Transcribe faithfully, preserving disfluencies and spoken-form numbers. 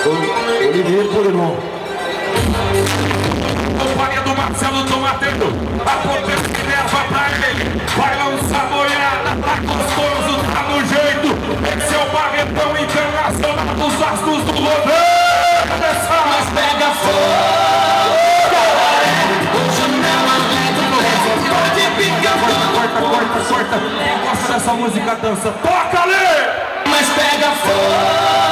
Oliveira Polimão. Companhia do Marcelo Tomateiro, a potência que leva pra ele. Vai lançar boiada, tá gostoso, tá no jeito. Esse é o Barretão Internacional dos Astros do Governo. Mas pega fogo, hoje não aguento, pode picar. Corta, corta, corta, corta. Gosta dessa música, dança, toca ali. Mas pega fogo.